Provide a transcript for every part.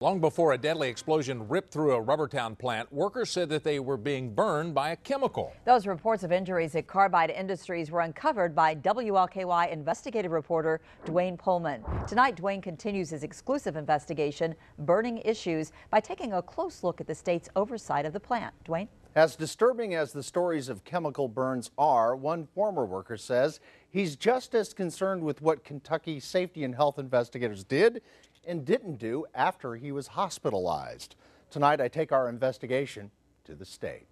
Long before a deadly explosion ripped through a Rubbertown plant, workers said that they were being burned by a chemical. Those reports of injuries at Carbide Industries were uncovered by WLKY investigative reporter Dwayne Pullman. Tonight, Dwayne continues his exclusive investigation, Burning Issues, by taking a close look at the state's oversight of the plant. Dwayne? As disturbing as the stories of chemical burns are, one former worker says he's just as concerned with what Kentucky safety and health investigators did and didn't do after he was hospitalized. Tonight, I take our investigation to the state.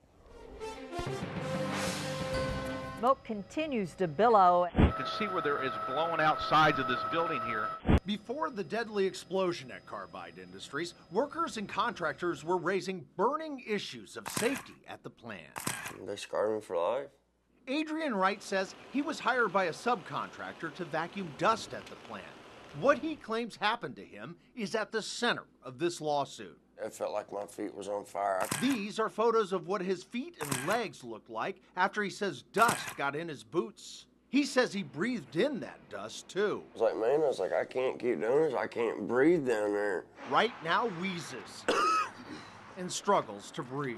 Smoke continues to billow. You can see where there is blowing out sides of this building here. Before the deadly explosion at Carbide Industries, workers and contractors were raising burning issues of safety at the plant. They scarred me for life. Adrian Wright says he was hired by a subcontractor to vacuum dust at the plant. What he claims happened to him is at the center of this lawsuit. It felt like my feet was on fire. These are photos of what his feet and legs looked like after he says dust got in his boots. He says he breathed in that dust too. I was like, man, I can't keep doing this. I can't breathe down there. Right now wheezes and struggles to breathe.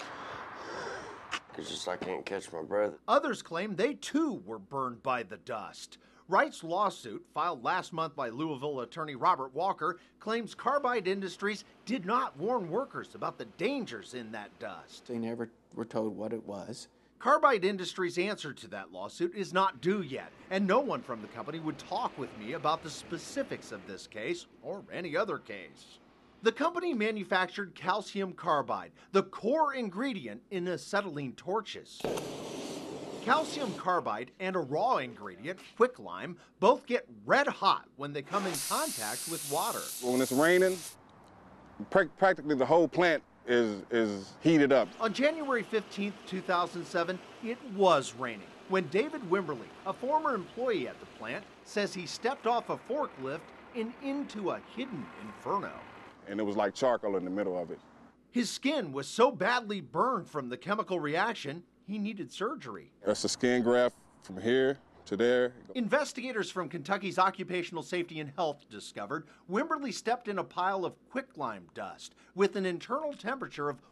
It's just I can't catch my breath. Others claim they too were burned by the dust. Wright's lawsuit, filed last month by Louisville attorney Robert Walker, claims Carbide Industries did not warn workers about the dangers in that dust. They never were told what it was. Carbide Industries' answer to that lawsuit is not due yet, and no one from the company would talk with me about the specifics of this case or any other case. The company manufactured calcium carbide, the core ingredient in acetylene torches. Calcium carbide and a raw ingredient, quicklime, both get red hot when they come in contact with water. When it's raining, practically the whole plant is heated up. On January 15, 2007, it was raining when David Wimberly, a former employee at the plant, says he stepped off a forklift and into a hidden inferno. And it was like charcoal in the middle of it. His skin was so badly burned from the chemical reaction, he needed surgery. That's a skin graft from here to there. Investigators from Kentucky's Occupational Safety and Health discovered Wimberly stepped in a pile of quicklime dust with an internal temperature of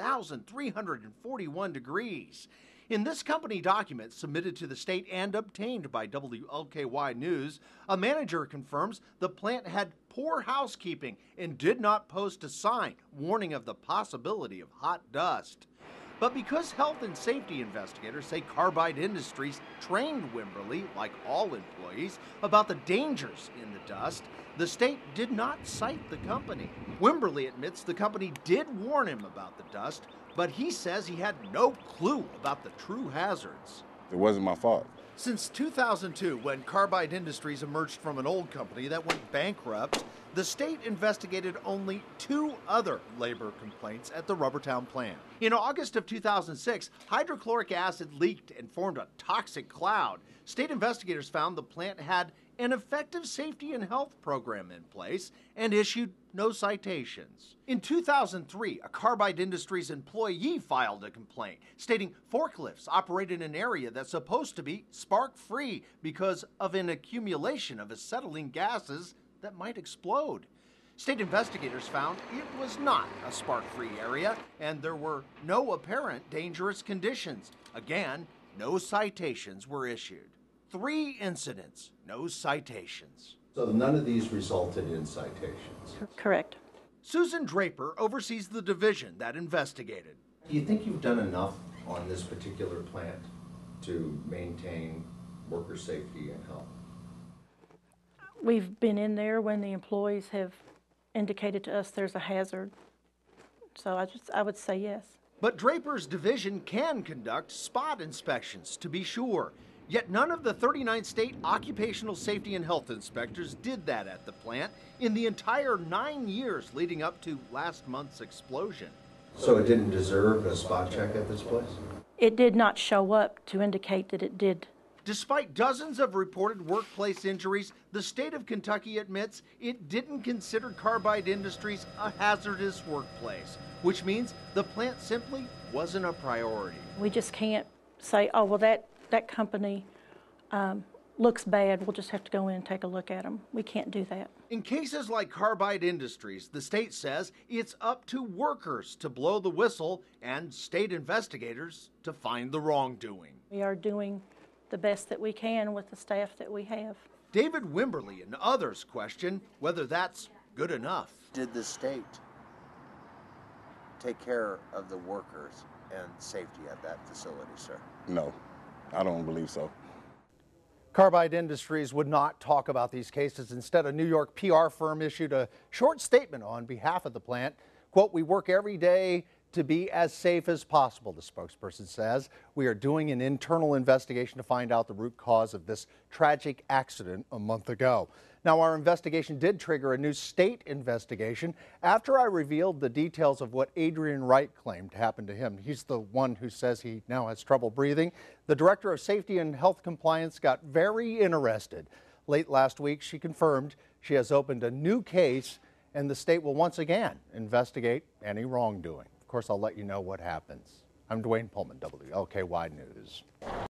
1,341 degrees. In this company document submitted to the state and obtained by WLKY News, a manager confirms the plant had poor housekeeping and did not post a sign warning of the possibility of hot dust. But because health and safety investigators say Carbide Industries trained Wimberly, like all employees, about the dangers in the dust, the state did not cite the company. Wimberly admits the company did warn him about the dust, but he says he had no clue about the true hazards. It wasn't my fault. Since 2002, when Carbide Industries emerged from an old company that went bankrupt, the state investigated only 2 other labor complaints at the Rubbertown plant. In August of 2006, hydrochloric acid leaked and formed a toxic cloud. State investigators found the plant had an effective safety and health program in place and issued no citations. In 2003, a Carbide Industries employee filed a complaint stating forklifts operate in an area that's supposed to be spark-free because of an accumulation of acetylene gases that might explode. State investigators found it was not a spark-free area and there were no apparent dangerous conditions. Again, no citations were issued. 3 incidents, no citations. So none of these resulted in citations? Correct. Susan Draper oversees the division that investigated. Do you think you've done enough on this particular plant to maintain worker safety and health? We've been in there when the employees have indicated to us there's a hazard. So I would say yes. But Draper's division can conduct spot inspections to be sure. Yet none of the 39 state occupational safety and health inspectors did that at the plant in the entire 9 years leading up to last month's explosion. So it didn't deserve a spot check at this place? It did not show up to indicate that it did. Despite dozens of reported workplace injuries, the state of Kentucky admits it didn't consider Carbide Industries a hazardous workplace, which means the plant simply wasn't a priority. We just can't say, oh, well, that company looks bad, we'll just have to go in and take a look at them. We can't do that. In cases like Carbide Industries, the state says it's up to workers to blow the whistle and state investigators to find the wrongdoing. We are doing the best that we can with the staff that we have. David Wimberly and others question whether that's good enough. Did the state take care of the workers and safety at that facility, sir? No, I don't believe so. Carbide Industries would not talk about these cases. Instead, a New York PR firm issued a short statement on behalf of the plant. Quote, "We work every day to be as safe as possible," the spokesperson says. "We are doing an internal investigation to find out the root cause of this tragic accident a month ago." Now, our investigation did trigger a new state investigation after I revealed the details of what Adrian Wright claimed happened to him. He's the one who says he now has trouble breathing. The director of safety and health compliance got very interested. Late last week, she confirmed she has opened a new case and the state will once again investigate any wrongdoing. Of course, I'll let you know what happens. I'm Dwayne Pullman, WLKY News.